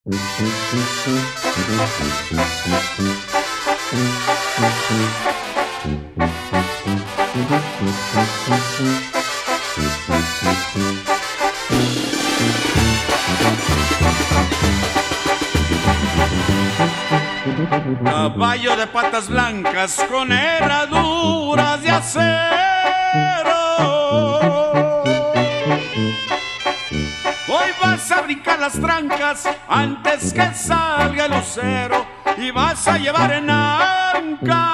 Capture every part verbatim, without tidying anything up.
Caballo de patas blancas con herraduras de acero, hoy vas a brincar las trancas antes que salga el lucero y vas a llevar en ancas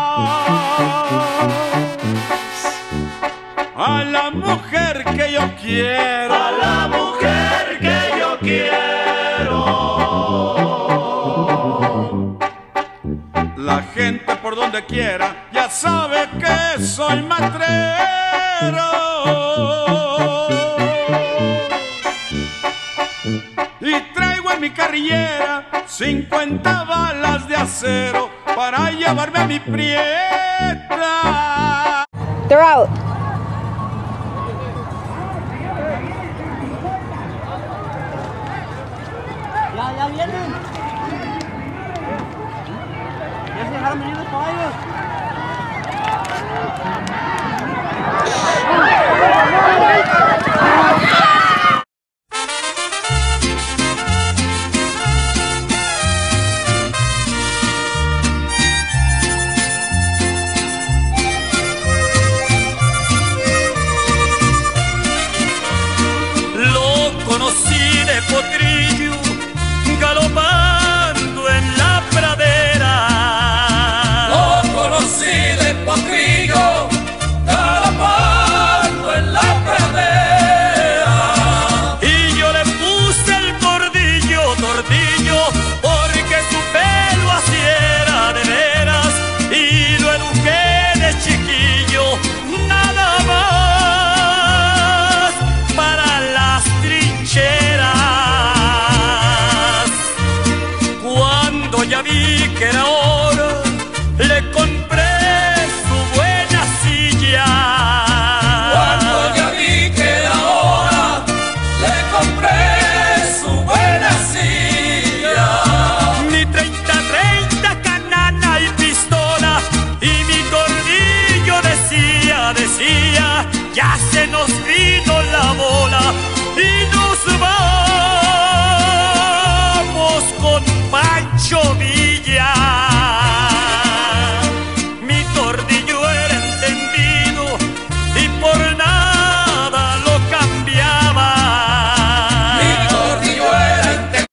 a la mujer que yo quiero, a la mujer que yo quiero. La gente por donde quiera ya sabe que soy matrero y traigo en mi carrillera cincuenta balas de acero para llevarme a mi prieta. They're out. Ya, ya vienen. Ya se dejaron venir los caballos.